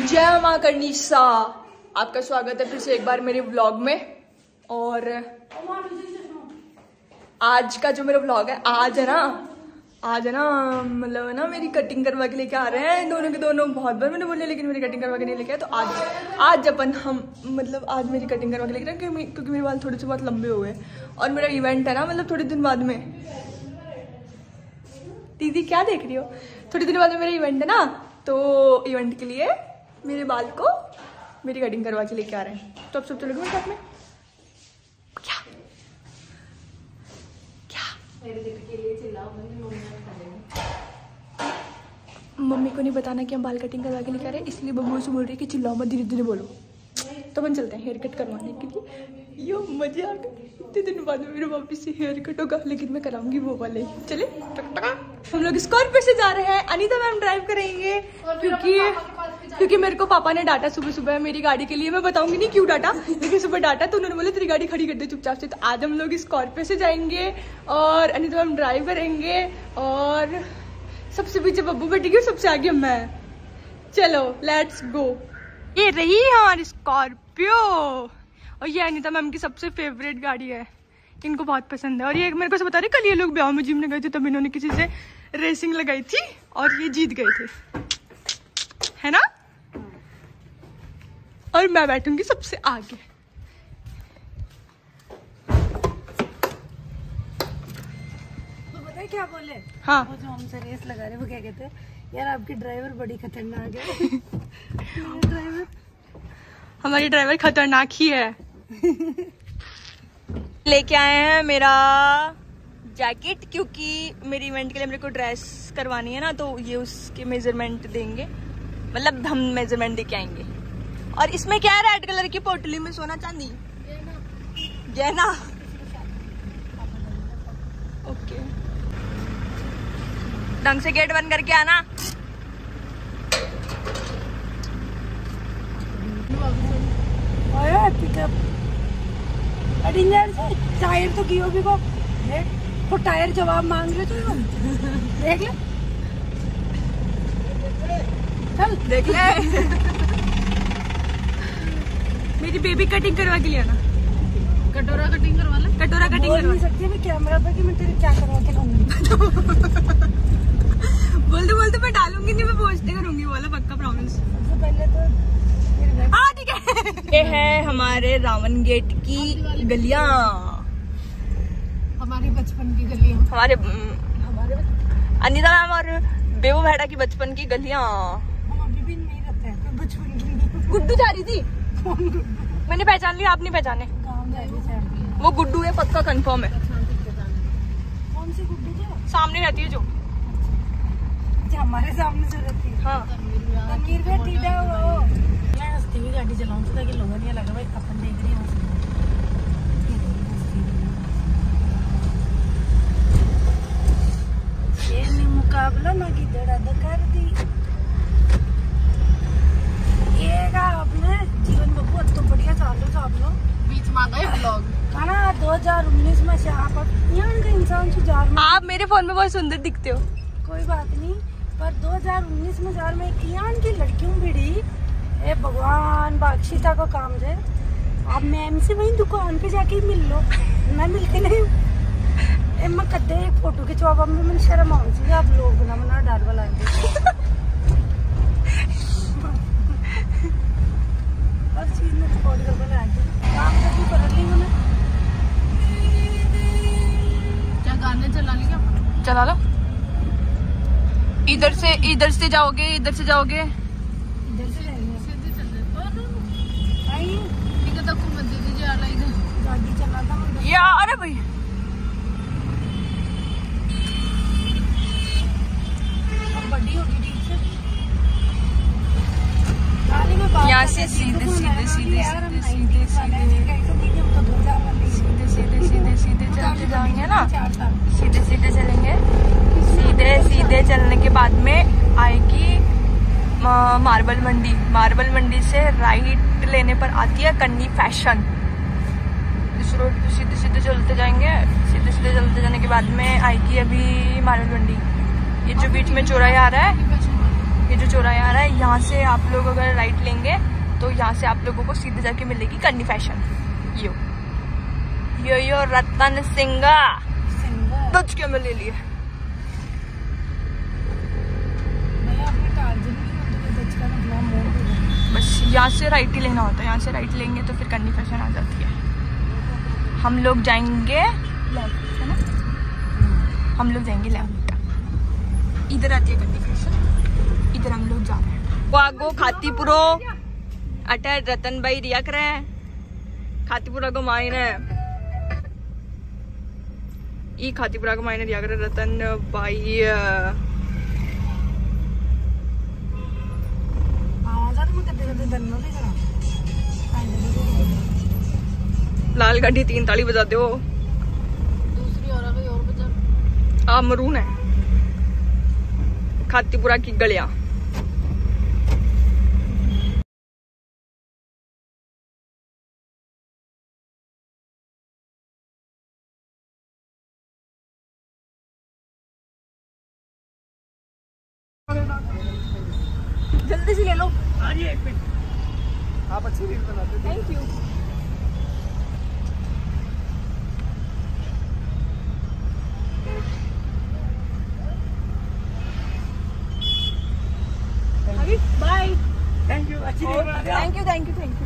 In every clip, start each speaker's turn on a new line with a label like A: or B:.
A: जय माँ कर्णीसा, आपका स्वागत है फिर से एक बार मेरे व्लॉग में। और आज का जो मेरा व्लॉग है, आज है ना मतलब है ना मेरी कटिंग करवा के लेके आ रहे हैं दोनों के दोनों। बहुत बार मैंने बोले लेकिन मेरी कटिंग करवा के नहीं लेके आए, तो आज अपन हम मतलब आज मेरी कटिंग करवा के लेके आए क्योंकि मेरे बाल थोड़े से बहुत लंबे हो गए और मेरा इवेंट है ना मतलब थोड़े दिन बाद में। दीदी क्या देख रही हो? थोड़े दिन बाद में मेरा इवेंट है ना, तो इवेंट के लिए मेरे बाल को मेरी कटिंग करवा के लेके आ रहे हैं। तो अब सब चलोगे मेरे साथ में? क्या मम्मी को नहीं बताना कि हम बाल कटिंग करवा के लेके आ रहे हैं, इसलिए बबू से बोल रही है कि चिल्लाओ मत, धीरे धीरे बोलो। तो अपन चलते हैं हेयर कट करवाने के लिए। यो मजे आ गए, इतने दिन बाद में मेरे वापस से हेयर कट होगा, लेकिन मैं कराऊंगी वो वाले। चले हम लोग स्कॉर्पियो से जा रहे हैं। अनीता मैम ड्राइव करेंगे क्योंकि मेरे को पापा ने डांटा सुबह सुबह मेरी गाड़ी के लिए। मैं बताऊंगी नहीं क्यों डांटा, लेकिन सुबह डांटा तो उन्होंने बोला तेरी गाड़ी खड़ी कर दे चुपचाप से। तो आज हम लोग स्कॉर्पियो से जाएंगे और अनीता मैम ड्राइव करेंगे और सबसे पीछे बब्बू बैठेगी और सबसे आगे मैं। चलो लेट्स गो। ये रही हमारी स्कॉर्पियो और ये अनीता मैम की सबसे फेवरेट गाड़ी है, इनको बहुत पसंद है। और ये मेरे को से बता रहे कल ये लोग ब्याह में जिम में गए थे, तब इन्होंने किसी से रेसिंग लगाई थी और ये जीत गए थे, है ना? और मैं बैठूंगी सबसे आगे।
B: तो पता है क्या बोले?
A: हाँ,
B: वो जो हमसे रेस लगा रहे वो क्या कहते हैं, यार आपकी ड्राइवर बड़ी खतरनाक है। ड्राइवर
A: हमारी ड्राइवर खतरनाक ही है। लेके आए हैं मेरा जैकेट क्योंकि मेरी इवेंट के लिए मेरे को ड्रेस करवानी है ना, तो ये उसके मेजरमेंट देंगे, मतलब हम मेजरमेंट दे के आएंगे। और इसमें क्या है, रेड कलर की पोटली में सोना चांदी गहना। ओके, ढंग से गेट बंद करके आना।
B: पिकअप टायर तो कियो भी को तो टायर जवाब मांग रहे तो देख ले, चल
A: देख ले। मेरी बेबी कटिंग करवा के लिया ना,
B: कटोरा कटिंग करवा ले।
A: कटोरा कटिंग
B: बोल
A: करवा
B: नहीं सकती मैं कैमरा पे कि मैं तेरी क्या करवा के लाऊंगी।
A: बोलते बोलते मैं डालूंगी नहीं, मैं पोस्टिंग करूंगी वाला पक्का प्रॉमिस।
B: सबसे पहले तो
A: ठीक है। ये है हमारे रावण गेट की गलियां,
B: हमारी बचपन की गलियां,
A: हमारे अनीता मैम और बेबू भेड़ा की बचपन की गलियां।
B: हम अभी भी नहीं रहते हैं बचपन की।
A: गुड्डू जा रही थी,
B: कौन गुड्डू?
A: मैंने पहचान लिया, आप नहीं पहचाने। वो गुड्डू है, पक्का कंफर्म है।
B: कौन सी गुड्डू? जो
A: सामने रहती है, जो
B: हमारे सामने से रहती है।
A: हाँ,
B: तनवीर भी ठीक है। वो मैं हंसती हुई गाड़ी चलाऊं तो ताकि लोगों नहीं लगा भाई अपन देख रही हूं। ये नहीं मुकाबला ना की दड़ा कर दी ये का अपने जीवन में बहुत तो बढ़िया चालू था आप लोग
C: बीच में आ गए व्लॉग
B: है ना। 2019 में से आप यहाँ का इंसान सुधार में
A: आप मेरे फोन में बहुत सुंदर दिखते हो।
B: कोई बात नहीं, पर 2019 में जार में कियान की लड़कियों बिड़ी ए भगवान बादशीता को काम दे। आप मैम से वही दुकान पे जाके मिल लो, मैं मिलती नहीं। ए मैं कदे एक फोटो खिंचवा में मन शर्म आउं सी, आप लोग बना बना डर वाला हर चीज में रिकॉर्ड कर बना काम तो भी कर ली मैंने।
C: क्या गाने चला ली क्या?
A: चला लो। इधर से जाओगे, इधर से जाओगे।
B: इधर से जाएंगे,
C: सीधे चल रहे
B: आई
C: ठीक है। तक मत दे दीजिए आला इधर
B: गाड़ी चलाता हूँ
A: या अरे भाई
B: अब बड़ी होगी ठीक से।
A: यहाँ से सीधे सीधे सीधे सीधे सीधे सीधे सीधे सीधे सीधे चलते जाएंगे ना, सीधे सीधे चलेंगे। सीधे सीधे चलने के बाद में आएगी मार्बल मंडी। मार्बल मंडी से राइट लेने पर आती है कन्नी फैशन। इस रोड पे सीधे सीधे चलते जाएंगे। सीधे सीधे चलते जाने के बाद में आएगी अभी मार्बल मंडी। ये जो बीच में चौराहा आ रहा है ये जो चौराहा आ रहा है, यहाँ से आप लोग अगर राइट लेंगे तो यहाँ से आप लोगों को सीधे जाके मिलेगी करनी फैशन। यो रतन सिंगा बच के मैं ले लिया। बस यहाँ से राइट ही लेना होता है, यहाँ से राइट लेंगे तो फिर करनी फैशन आ जाती है। हम लोग जाएंगे लेफ्ट, है ना? हम लोग जाएंगे लेफ्ट। इधर आती है करनी फैशन, इधर हम लोग जा रहे हैं। वो आगो खातीपुरो अटे रतन भाई रिया करे खातीपुरा को मायने ई खातीपुरा को मायने रिया करे रतन भाई। लाल गाड़ी 3 ताली बजाते हो।
C: दूसरी और आ गई और बजा।
A: आ मरून है खातीपुरा की गलियां। जल्दी से ले लो। हाँ जी, 1 मिनट। आप अच्छी रील बनाते हैं। Thank you. Bye. Thank you. अच्छी रील बनाते हैं। Thank you thank you thank you.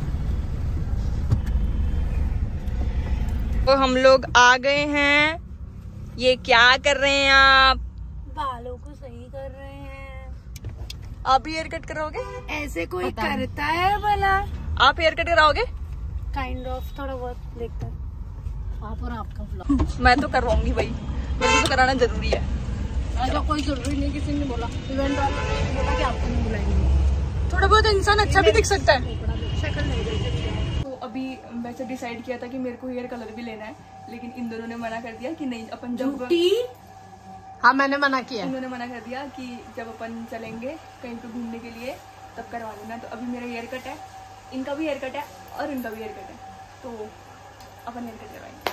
A: तो हम लोग आ गए हैं। ये क्या कर रहे हैं आप?
B: बालों को सही कर रहे हैं।
A: आप भी हेयर कट कराओगे?
B: ऐसे कोई करता है भला?
A: आप हेयर कट कराओगे?
B: काइंड ऑफ, थोड़ा बहुत देखता है।
C: आप और आपका ब्लॉग।
A: मैं तो करवाऊंगी भाई, मेरे को तो कराना जरूरी है।
C: ऐसा कोई जरूरी नहीं, किसी ने बोला। इवेंट वाले ने बोला कि आपको नहीं बुलाएंगे।
A: थोड़ा बहुत इंसान अच्छा भी दिख सकता है।
C: शक्ल नहीं देखी।
A: तो अभी वैसे डिसाइड किया था कि मेरे को हेयर कलर भी लेना है, लेकिन इन दोनों ने मना कर दिया कि नहीं। अपन जब
C: हाँ, मैंने मना किया।
A: इन्होंने मना कर दिया कि जब अपन चलेंगे कहीं पे घूमने के लिए तब करवा लेना। तो अभी मेरा हेयर कट है, इनका भी हेयर कट है और इनका भी हेयर कट है, तो अपन हेयर कट करवाएंगे।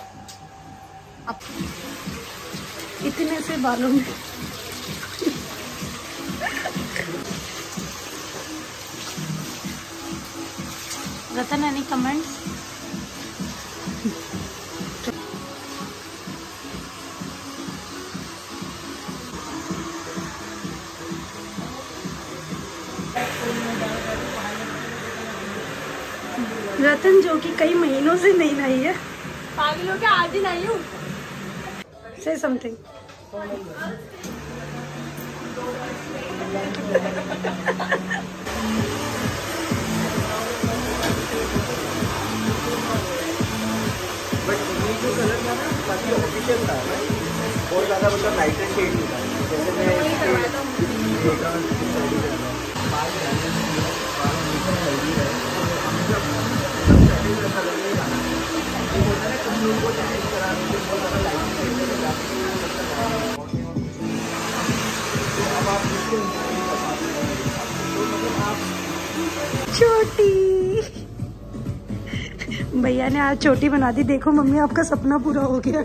B: इतने से बालों में रतन, एनी कमेंट? रतन जो कि कई महीनों से नहीं नहाई है।
A: पागलों के आज ही नहीं हूँ।
B: से समथिंग।
D: जो कलर था ना काफी ऑफिशियल था, बहुत ज्यादा मतलब लाइटर शेड नहीं था। जैसे
B: छोटी भैया ने आज छोटी बना दी। देखो मम्मी, आपका सपना पूरा हो गया।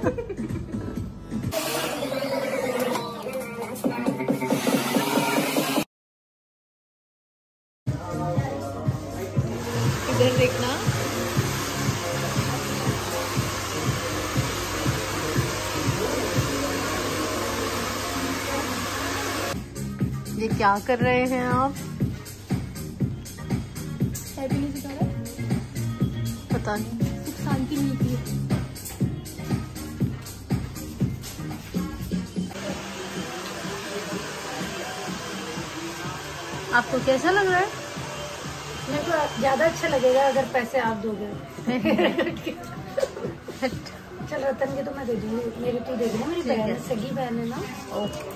C: इधर देखना। ये क्या कर रहे हैं आप?
A: भी नहीं सिखा रहा,
C: पता नहीं।
A: कुछ शांति मिलती है।
B: आपको कैसा लग रहा है? मेरे को ज्यादा अच्छा लगेगा अगर पैसे आप दोगे। चल रतन के तो मैं दे दूंगी, मेरी तू दे देना। मेरी बहन है, सगी बहन है ना। ओके।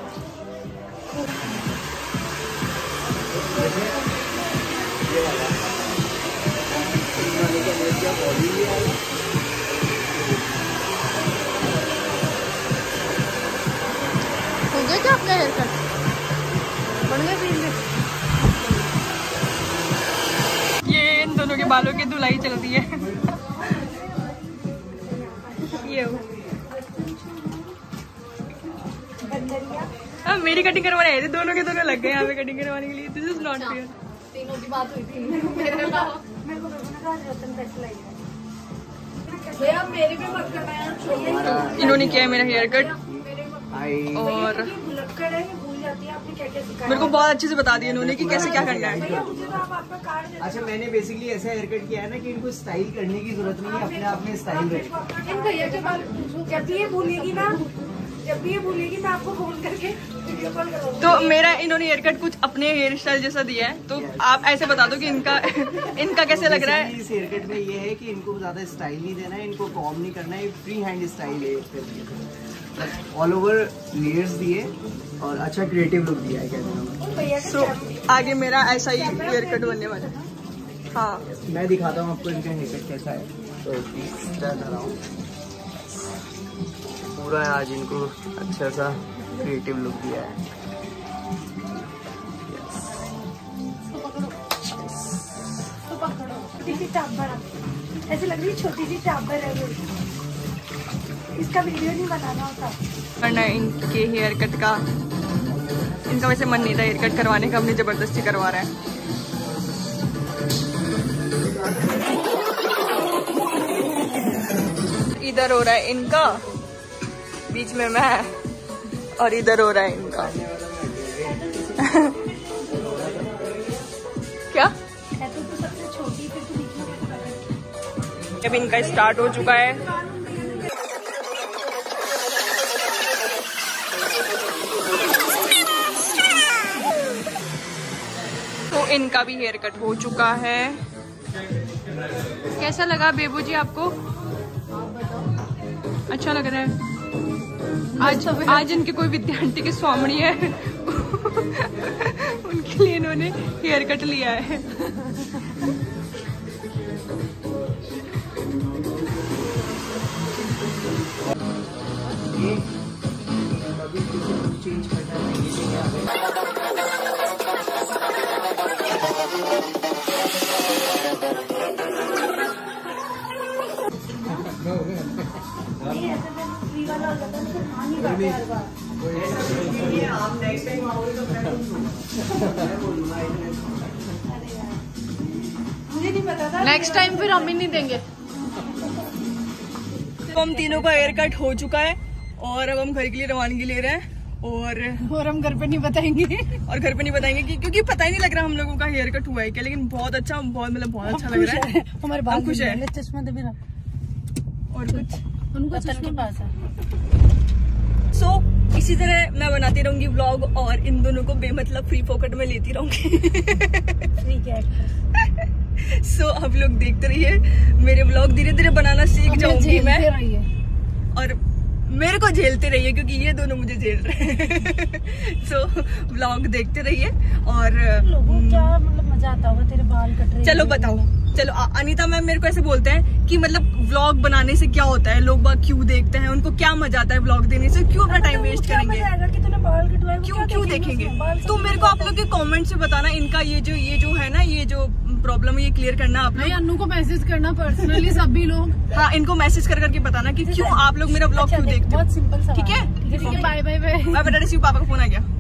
C: हो गया क्या आपका हेयर कट?
B: बढ़ गया सीन में।
A: ये इन दोनों के बालों की धुलाई चल रही है। ये
B: बंदरिया
A: अब मेरी कटिंग करवाने आए थे, दोनों के दोनों लग गए यहाँ पे कटिंग करवाने के लिए। This is not fair.
C: तीनों की बात हुई थी मेरे अलावा।
B: मेरे को रतन पैसे लगेगा
C: भैया मेरे पे मत करना यार।
A: इन्होंने किया है मेरा हेयर कट और
B: भुलक्कड़ है, भूल जाती है आपने क्या क्या सिखाया।
A: मेरे को बहुत अच्छे से बता दिया इन्होंने कि कैसे क्या करना है।
B: भैया मुझे तो आप आपका कार्ड दे दो।
D: अच्छा, मैंने बेसिकली ऐसा हेयर कट किया है ना कि इनको स्टाइल करने की जरूरत नहीं है, अपने आप में स्टाइल रहे।
C: इन भैया के बाल
B: जब भी ये भूलेगी ना, जब भी ये भूलेगी मैं आपको फोन करके वीडियो कॉल करूंगी।
A: तो मेरा इन्होंने हेयर कट कुछ अपने हेयर स्टाइल जैसा दिया है, तो आप ऐसे बता दो कि इनका कैसे लग रहा है।
D: इस हेयर कट में ये है कि इनको ज्यादा स्टाइल नहीं देना है, इनको कॉम नहीं करना है, फ्री हैंड स्टाइल है। ऑल ओवर लेयर्स दिए और अच्छा क्रिएटिव लुक दिया है कहते
A: सो आगे मेरा ऐसा ही हेयर कट बनने वाला है। हाँ,
D: मैं दिखाता हूँ आपको इनका हेयर कट कैसा है। तो प्लीज टर्न अराउंड। पूरा आज इनको अच्छा सा क्रिएटिव लुक दिया है।
B: छोटी सी टाबर, ऐसे लग रही है छोटी सी टाबर है वो। इसका वीडियो नहीं बनाना होता।
A: करना है इनके हेयर कट का। इनका वैसे मन नहीं था हेयर कट करवाने का, हमने जबरदस्ती करवा रहा है। इधर हो रहा है इनका, बीच में मैं, और इधर हो रहा है इनका। क्या
B: है तो सबसे छोटी, फिर तो बीच में।
A: अब इनका स्टार्ट हो चुका है। तो इनका भी हेयर कट हो चुका है। कैसा लगा बेबू जी आपको? अच्छा लग रहा है। आज इनके कोई विद्यार्थी के स्वामी है उनके लिए इन्होंने हेयर कट लिया है।
D: चेंज करना है।
B: मुझे नहीं पता था।
C: नेक्स्ट टाइम फिर हम ही नहीं देंगे।
A: तो हम तीनों का हेयर कट हो चुका है और अब हम घर के लिए रवानगी ले रहे हैं। और
C: हम घर पे नहीं बताएंगे
A: और घर पे नहीं बताएंगे क्योंकि पता ही नहीं लग रहा हम लोगों का हेयर कट हुआ है क्या, लेकिन बहुत अच्छा, बहुत मतलब बहुत अच्छा लग रहा है।
C: हमारे
A: बाल खुश है।
C: चश्मा दे मेरा
A: और कुछ
C: उनको चश्मे पास है।
A: सो इसी तरह मैं बनाती रहूंगी व्लॉग और इन दोनों को बेमतलब फ्री फोकट में लेती रहूंगी।
B: Free cat.
A: सो आप लोग देखते रहिए मेरे व्लॉग, धीरे धीरे बनाना सीख जाऊंगी मैं, और मेरे को झेलते रहिए क्योंकि ये दोनों मुझे झेल रहे हैं। सो व्लॉग देखते रहिए और
B: लोगों को क्या मतलब मजा आता होगा तेरे बाल कट रहे।
A: चलो बताओ, चलो अनीता मैम मेरे को ऐसे बोलते हैं कि मतलब व्लॉग बनाने से क्या होता है, लोग बाग क्यों देखते हैं, उनको क्या मजा आता है व्लॉग देने से, क्यों अपना टाइम वेस्ट करेंगे,
B: कि तूने बाल कटवाए,
A: क्यों देखेंगे। तो मेरे को आप लोग के कमेंट से बताना इनका ये जो है ना, ये जो प्रॉब्लम है ये क्लियर करना आप लोग।
C: अन्नू को मैसेज करना पर्सनली सभी लोग।
A: हाँ, इनको मैसेज कर करके बताना कि क्यों आप लोग मेरा व्लॉग क्यों देखते हो।
B: बहुत सिंपल
A: ठीक है,
C: बाय बाय बाय।
A: मैं बता रही हूँ पापा का फोन आ गया।